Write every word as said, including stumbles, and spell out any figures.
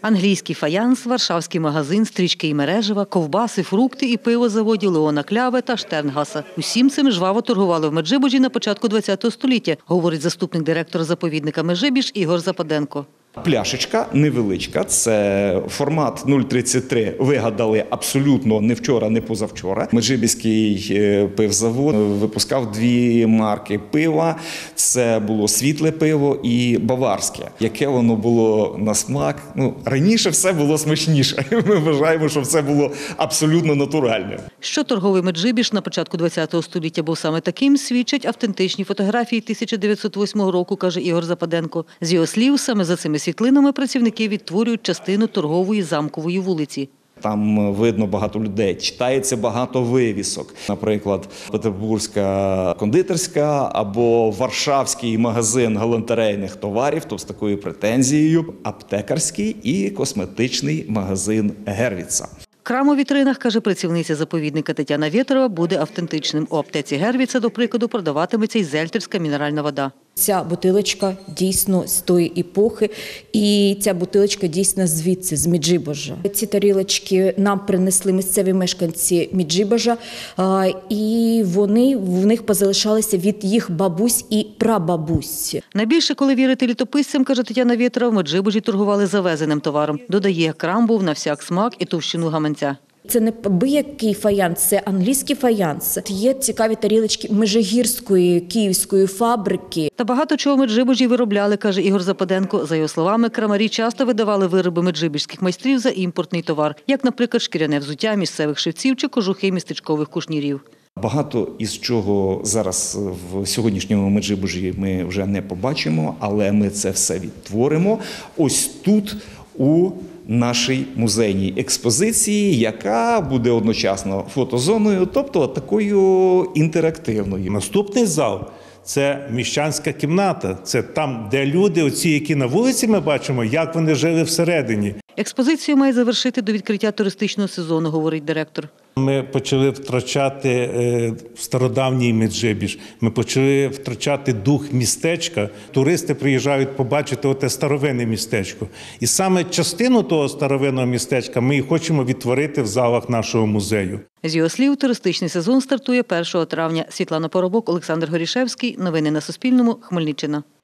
Англійський фаянс, варшавський магазин, стрічки і мережева, ковбаси, фрукти і пиво заводів Леона Кляве та Штернгаса. Усім цим жваво торгували в Меджибужі на початку ХХ століття, говорить заступник директора заповідника Меджибіж Ігор Западенко. Пляшечка невеличка, це формат нуль тридцять три вигадали абсолютно не вчора, не позавчора. Меджибіжський пивзавод випускав дві марки пива. Це було світле пиво і баварське. Яке воно було на смак? Ну, раніше все було смачніше. Ми вважаємо, що все було абсолютно натуральне. Що торговий Меджибіж на початку ХХ століття був саме таким, свідчать автентичні фотографії тисяча дев'ятсот восьмого року, каже Ігор Западенко. З його слів, саме за цими світлинами працівники відтворюють частину торгової Замкової вулиці. Там видно багато людей, читається багато вивісок. Наприклад, петербурзька кондитерська або варшавський магазин галантерейних товарів, тобто з такою претензією, аптекарський і косметичний магазин Гервіца. Крам у вітринах, каже працівниця заповідника Тетяна Вєтрова, буде автентичним. У аптеці Гервіца, до прикладу, продаватиметься й зельтерська мінеральна вода. Ця бутилочка дійсно з тої епохи, і ця бутилочка дійсно звідси, з Меджибожа. Ці тарілочки нам принесли місцеві мешканці Меджибожа, і вони в них позалишалися від їх бабусь і прабабусь. Найбільше, коли вірити літописцям, каже Тетяна Вєтрова, в Меджибожі торгували завезеним товаром. Додає, крам був на всяк смак і товщину гаманця. Це не биякий фаянс, це англійський фаянс. Є цікаві тарілочки межигірської київської фабрики. Та багато чого в Меджибожі виробляли, каже Ігор Западенко. За його словами, крамарі часто видавали вироби меджибіжських майстрів за імпортний товар, як, наприклад, шкіряне взуття місцевих шевців чи кожухи містечкових кушнірів. Багато із чого зараз в сьогоднішньому Меджибужі ми вже не побачимо, але ми це все відтворимо ось тут, у нашій музейній експозиції, яка буде одночасно фотозоною, тобто такою інтерактивною. Наступний зал – це міщанська кімната. Це там, де люди, оці, які на вулиці ми бачимо, як вони жили всередині. Експозицію має завершити до відкриття туристичного сезону, говорить директор. Ми почали втрачати е, стародавній Меджибіж, ми почали втрачати дух містечка. Туристи приїжджають побачити оте старовинне містечко. І саме частину того старовинного містечка ми і хочемо відтворити в залах нашого музею. З його слів, туристичний сезон стартує першого травня. Світлана Поробок, Олександр Горішевський. Новини на Суспільному. Хмельниччина.